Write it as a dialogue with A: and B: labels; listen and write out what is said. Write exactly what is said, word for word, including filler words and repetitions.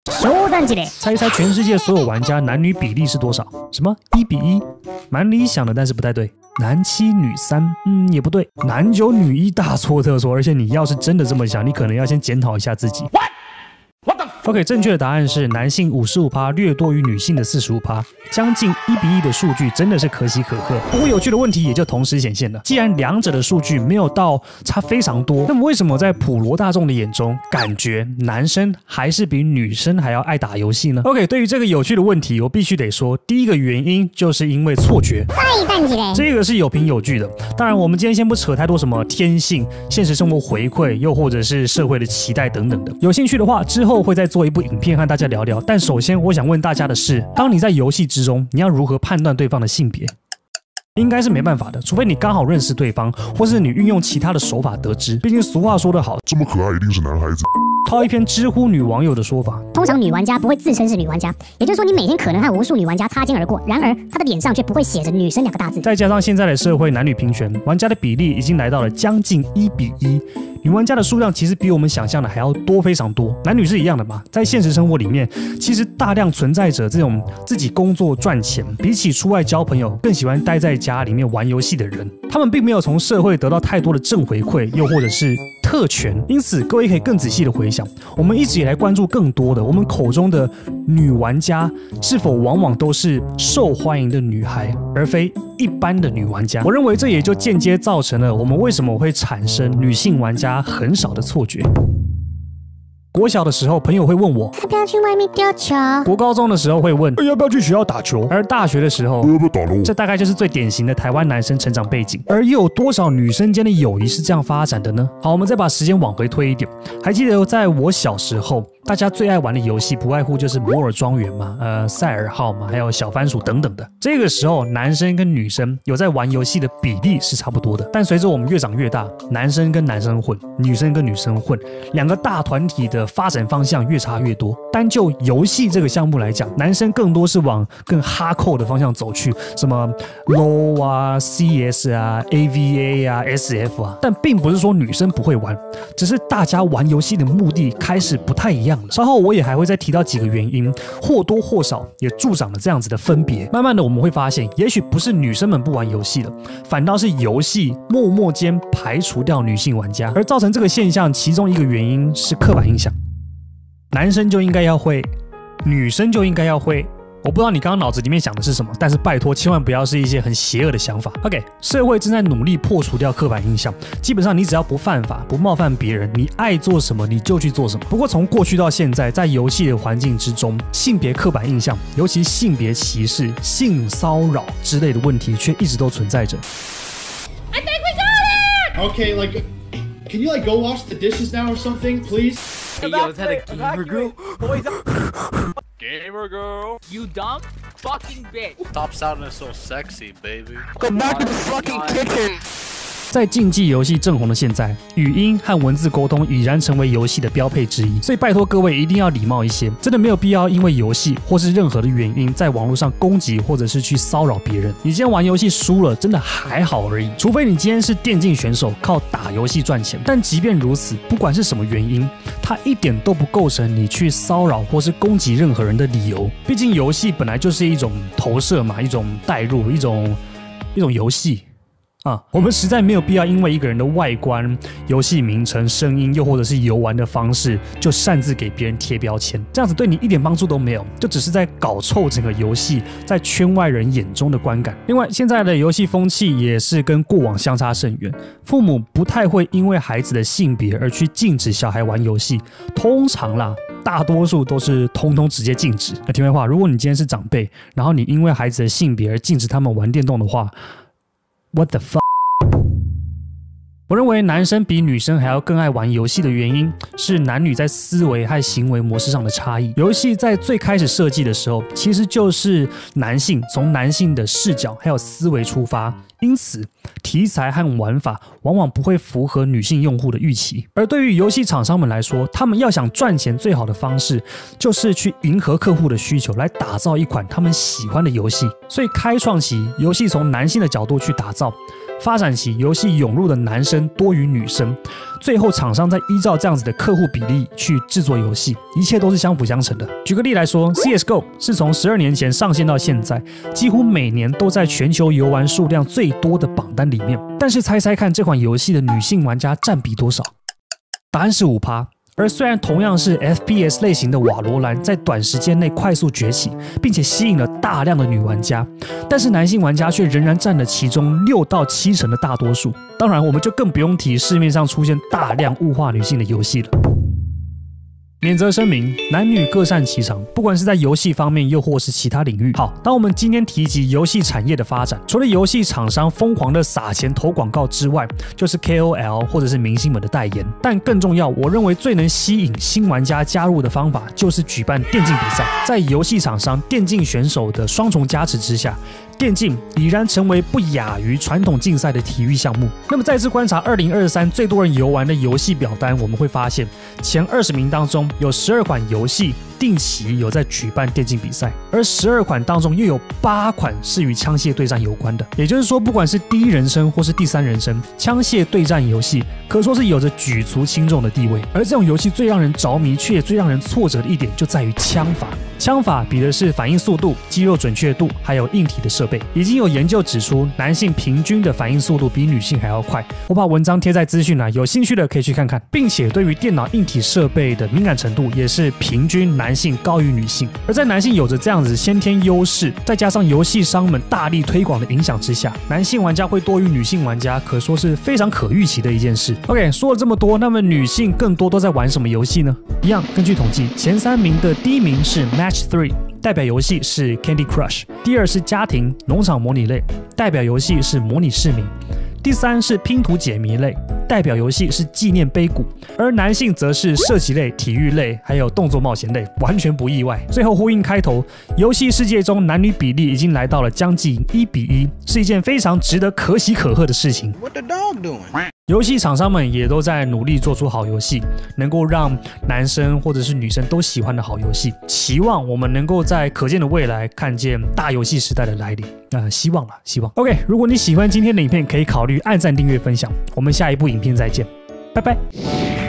A: 猜一猜全世界所有玩家男女比例是多少？什么一比一？蛮理想的，但是不太对。男七女三，嗯，也不对。男九女一，大错特错。而且你要是真的这么想，你可能要先检讨一下自己。OK， 正确的答案是男性 百分之五十五 略多于女性的 百分之四十五， 将近一比一的数据真的是可喜可贺。不过有趣的问题也就同时显现了，既然两者的数据没有到差非常多，那么为什么在普罗大众的眼中，感觉男生还是比女生还要爱打游戏呢 ？OK， 对于这个有趣的问题，我必须得说，第一个原因就是因为错觉，这个是有凭有据的。当然，我们今天先不扯太多什么天性、现实生活回馈，又或者是社会的期待等等的。有兴趣的话，之后会再做一部影片和大家聊聊。但首先，我想问大家的是，当你在游戏之中，你要如何判断对方的性别？应该是没办法的，除非你刚好认识对方，或是你运用其他的手法得知。毕竟俗话说得好，
B: 这么可爱一定是男孩子。
A: 套一篇知乎女网友的说法，
C: 通常女玩家不会自称是女玩家，也就是说你每天可能和无数女玩家擦肩而过，然而她的脸上却不会写着女生两个大字。
A: 再加上现在的社会男女平权，玩家的比例已经来到了将近一比一，女玩家的数量其实比我们想象的还要多非常多。男女是一样的嘛，在现实生活里面，其实大量存在着这种自己工作赚钱，比起出外交朋友，更喜欢待在家里面玩游戏的人。他们并没有从社会得到太多的正回馈，又或者是特权，因此各位可以更仔细的回想，我们一直以来关注更多的，我们口中的女玩家是否往往都是受欢迎的女孩，而非一般的女玩家。我认为这也就间接造成了我们为什么会产生女性玩家很少的错觉。国小的时候，朋友会问我
C: 要不要去外面丢球；
A: 国高中的时候会问要不要去学校打球；而大学的时候，
B: 要不要打咯？
A: 这大概就是最典型的台湾男生成长背景。而又有多少女生间的友谊是这样发展的呢？好，我们再把时间往回推一点，还记得在我小时候，大家最爱玩的游戏不外乎就是摩尔庄园嘛，呃，赛尔号嘛，还有小番薯等等的。这个时候，男生跟女生有在玩游戏的比例是差不多的。但随着我们越长越大，男生跟男生混，女生跟女生混，两个大团体的发展方向越差越多。单就游戏这个项目来讲，男生更多是往更哈扣的方向走去，什么 L O L 啊、C S 啊、A V A 啊、S F 啊。但并不是说女生不会玩，只是大家玩游戏的目的开始不太一样。稍后我也还会再提到几个原因，或多或少也助长了这样子的分别。慢慢的我们会发现，也许不是女生们不玩游戏了，反倒是游戏默默间排除掉女性玩家。而造成这个现象，其中一个原因是刻板印象，男生就应该要会，女生就应该要会。我不知道你刚刚脑子里面想的是什么，但是拜托千万不要是一些很邪恶的想法。OK， 社会正在努力破除掉刻板印象，基本上你只要不犯法、不冒犯别人，你爱做什么你就去做什么。不过从过去到现在，在游戏的环境之中，性别刻板印象，尤其性别歧视、性骚扰之类的问题，却一直都存在着。
D: I think we got it. Okay, like, can you like go wash the dishes now or something, please?
E: Hey, yo, is that a gamer girl?
F: Gamer girl.
E: You dumb fucking bitch.
F: Stop sounding so sexy, baby.
E: Go back to the fucking kitchen.
A: 在竞技游戏正红的现在，语音和文字沟通已然成为游戏的标配之一，所以拜托各位一定要礼貌一些，真的没有必要因为游戏或是任何的原因在网络上攻击或者是去骚扰别人。你今天玩游戏输了，真的还好而已，除非你今天是电竞选手，靠打游戏赚钱。但即便如此，不管是什么原因，它一点都不构成你去骚扰或是攻击任何人的理由。毕竟游戏本来就是一种投射嘛，一种代入，一种一种游戏。啊，我们实在没有必要因为一个人的外观、游戏名称、声音，又或者是游玩的方式，就擅自给别人贴标签，这样子对你一点帮助都没有，就只是在搞臭整个游戏在圈外人眼中的观感。另外，现在的游戏风气也是跟过往相差甚远，父母不太会因为孩子的性别而去禁止小孩玩游戏，通常啦。大多数都是通通直接禁止。那题外话，如果你今天是长辈，然后你因为孩子的性别而禁止他们玩电动的话， What the fuck？ 我认为男生比女生还要更爱玩游戏的原因是男女在思维和行为模式上的差异。游戏在最开始设计的时候，其实就是男性从男性的视角还有思维出发，因此题材和玩法往往不会符合女性用户的预期。而对于游戏厂商们来说，他们要想赚钱最好的方式就是去迎合客户的需求，来打造一款他们喜欢的游戏。所以开创起游戏从男性的角度去打造， 发展期游戏涌入的男生多于女生，最后厂商再依照这样子的客户比例去制作游戏，一切都是相辅相成的。举个例来说 ，C S G O 是从十二年前上线到现在，几乎每年都在全球游玩数量最多的榜单里面。但是猜猜看，这款游戏的女性玩家占比多少？答案是 百分之五。而虽然同样是 F P S 类型的瓦罗兰在短时间内快速崛起，并且吸引了大量的女玩家，但是男性玩家却仍然占了其中六到七成的大多数。当然，我们就更不用提市面上出现大量物化女性的游戏了。免责声明：男女各擅其长，不管是在游戏方面，又或是其他领域。好，当我们今天提及游戏产业的发展，除了游戏厂商疯狂的撒钱投广告之外，就是 K O L 或者是明星们的代言。但更重要，我认为最能吸引新玩家加入的方法，就是举办电竞比赛。在游戏厂商、电竞选手的双重加持之下，电竞已然成为不亚于传统竞赛的体育项目。那么再次观察二零二三最多人游玩的游戏表单，我们会发现前二十名当中有十二款游戏定期有在举办电竞比赛，而十二款当中又有八款是与枪械对战有关的。也就是说，不管是第一人称或是第三人称，枪械对战游戏可说是有着举足轻重的地位。而这种游戏最让人着迷，却也最让人挫折的一点，就在于枪法。枪法比的是反应速度、肌肉准确度，还有硬体的设备。已经有研究指出，男性平均的反应速度比女性还要快。我把文章贴在资讯栏，有兴趣的可以去看看。并且对于电脑硬体设备的敏感程度，也是平均男性高于女性。而在男性有着这样子先天优势，再加上游戏商们大力推广的影响之下，男性玩家会多于女性玩家，可说是非常可预期的一件事。OK， 说了这么多，那么女性更多都在玩什么游戏呢？一样，根据统计，前三名的第一名是 Match 三，代表游戏是 Candy Crush， 第二是家庭农场模拟类，代表游戏是模拟市民，第三是拼图解谜类，代表游戏是纪念碑谷，而男性则是射击类、体育类，还有动作冒险类，完全不意外。最后呼应开头，游戏世界中男女比例已经来到了将近一比一，是一件非常值得可喜可贺的事情。
B: What the dog doing?
A: 游戏厂商们也都在努力做出好游戏，能够让男生或者是女生都喜欢的好游戏。期望我们能够在可见的未来看见大游戏时代的来临。呃，希望啦，希望。OK， 如果你喜欢今天的影片，可以考虑按赞、订阅、分享。我们下一部影片再见，拜拜。